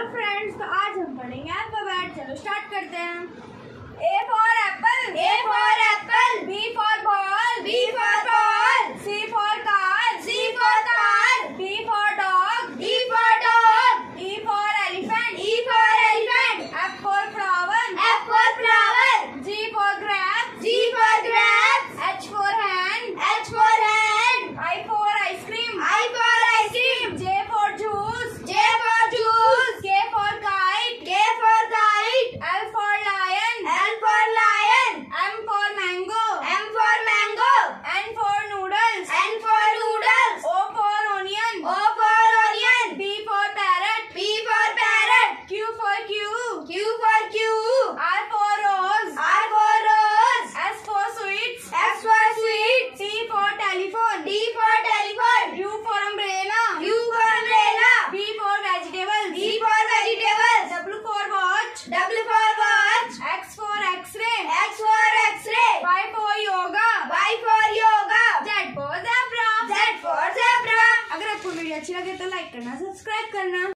Hello friends, तो आज हम पढ़ेंगे अल्फाबेट। चलो स्टार्ट करते हैं। A for apple, A for apple, B for ball, B for ball, C for car, C for car, D for dog, D for dog, E for elephant, E for elephant, F for flower, F for flower, G for grapes, G for grapes, H for hand, H for hand, I for ice cream, I for ice cream, J for juice, J for juice, K for kite, K for kite, L for lion, L for lion, M for mango, M for mango, N for noodles, N for noodles, O for onion, O for onion, P for parrot, P for parrot, Q for Q, Q for cube, R for rose, R for rose, S for sweets, S for sweet, T for telephone, T for telephone, U for umbrella, U for umbrella, V for vegetables, V for vegetables, W for watch, W for watch, X for x-ray, X for x-ray, Y for yoga, Y for yoga, Z for zebra। Z for zebra। अगर आपको video अच्छी लगे तो like करना, subscribe करना।